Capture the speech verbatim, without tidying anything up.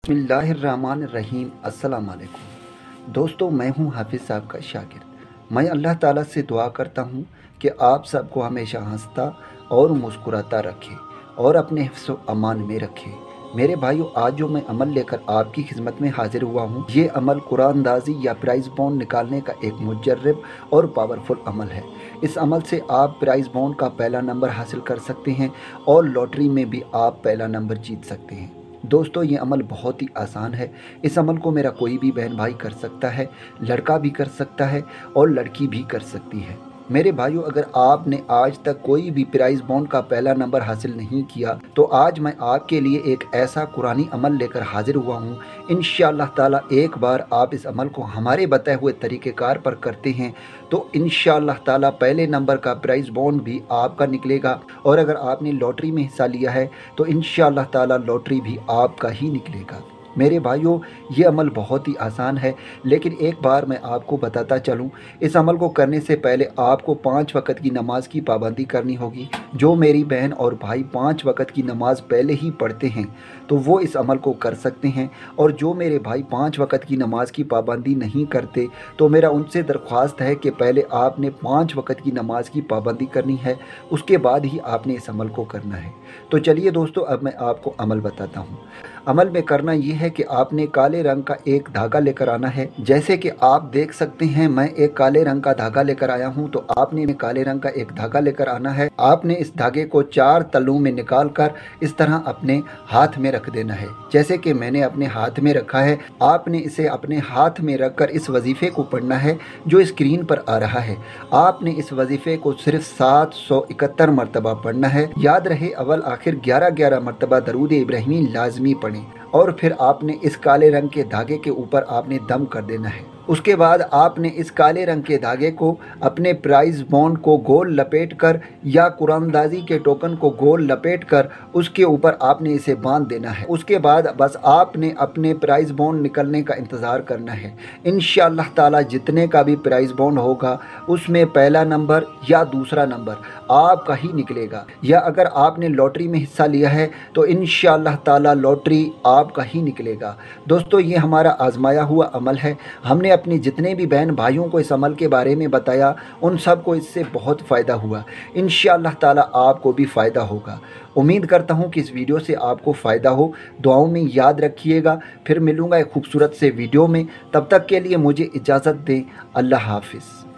बिस्मिल्लाहिर्रहमानिर्रहीम। अस्सलाम वालेकुम दोस्तों, मैं हूं हाफिज़ साहब का शागिर्द। मैं अल्लाह ताला से दुआ करता हूं कि आप सबको हमेशा हंसता और मुस्कुराता रखे और अपने हिफ्ज़ व अमान में रखे। मेरे भाइयों, आज जो मैं अमल लेकर आपकी खिदमत में हाजिर हुआ हूं, ये अमल कुरानदाजी या प्राइज़ बॉन्ड निकालने का एक मुजर्रब और पावरफुल अमल है। इस अमल से आप प्राइज़ बॉन्ड का पहला नंबर हासिल कर सकते हैं और लॉटरी में भी आप पहला नंबर जीत सकते हैं। दोस्तों, ये अमल बहुत ही आसान है। इस अमल को मेरा कोई भी बहन भाई कर सकता है, लड़का भी कर सकता है और लड़की भी कर सकती है। मेरे भाइयों, अगर आपने आज तक कोई भी प्राइज़ बॉन्ड का पहला नंबर हासिल नहीं किया तो आज मैं आपके लिए एक ऐसा कुरानी अमल लेकर हाजिर हुआ हूँ। इंशाअल्लाह ताला एक बार आप इस अमल को हमारे बताए हुए तरीक़ेकार पर करते हैं तो इंशाअल्लाह ताला पहले नंबर का प्राइज़ बॉन्ड भी आपका निकलेगा और अगर आपने लॉटरी में हिस्सा लिया है तो इंशाअल्लाह ताला लॉटरी भी आपका ही निकलेगा। मेरे भाइयों, ये अमल बहुत ही आसान है, लेकिन एक बार मैं आपको बताता चलूँ, इस अमल को करने से पहले आपको पाँच वक़्त की नमाज़ की पाबंदी करनी होगी। जो मेरी बहन और भाई पाँच वक़्त की नमाज़ पहले ही पढ़ते हैं तो वो इस अमल को कर सकते हैं, और जो मेरे भाई पाँच वक़्त की नमाज़ की पाबंदी नहीं करते तो मेरा उनसे दरख्वास्त है कि पहले आपने पाँच वक़्त की नमाज़ की पाबंदी करनी है, उसके बाद ही आपने इस अमल को करना है। तो चलिए दोस्तों, अब मैं आपको अमल बताता हूँ। अमल में करना ये है कि आपने काले रंग का एक धागा लेकर आना है। जैसे कि आप देख सकते हैं, मैं एक काले रंग का धागा लेकर आया हूँ, तो आपने काले रंग का एक धागा लेकर आना है। आपने इस धागे को चार तलों में निकाल कर इस तरह अपने हाथ में रख देना है, जैसे कि मैंने अपने हाथ में रखा है। आपने इसे अपने हाथ में रखकर इस वजीफे को पढ़ना है जो स्क्रीन पर आ रहा है। आपने इस वजीफे को सिर्फ सात सौ इकहत्तर मरतबा पढ़ना है। याद रहे, अव्वल आखिर ग्यारह ग्यारह मरतबा दरूद इब्राहिमी लाजमी पढ़ें और फिर आपने इस काले रंग के धागे के ऊपर आपने दम कर देना है। उसके बाद आपने इस काले रंग के धागे को अपने प्राइज़ बॉन्ड को गोल लपेट कर या कुरानदाजी के टोकन को गोल लपेट कर उसके ऊपर आपने इसे बांध देना है। उसके बाद बस आपने अपने प्राइज़ बॉन्ड निकलने का इंतज़ार करना है। इंशाअल्लाह ताला जितने का भी प्राइज़ बॉन्ड होगा उसमें पहला नंबर या दूसरा नंबर आपका ही निकलेगा, या अगर आपने लॉटरी में हिस्सा लिया है तो इंशाअल्लाह ताला लॉटरी आपका ही निकलेगा। दोस्तों, ये हमारा आजमाया हुआ अमल है। हमने अपने जितने भी बहन भाइयों को इस अमल के बारे में बताया, उन सब को इससे बहुत फ़ायदा हुआ। इंशाअल्लाह ताला आपको भी फ़ायदा होगा। उम्मीद करता हूँ कि इस वीडियो से आपको फ़ायदा हो। दुआओं में याद रखिएगा। फिर मिलूँगा एक खूबसूरत से वीडियो में। तब तक के लिए मुझे इजाज़त दें। अल्लाह हाफिज़।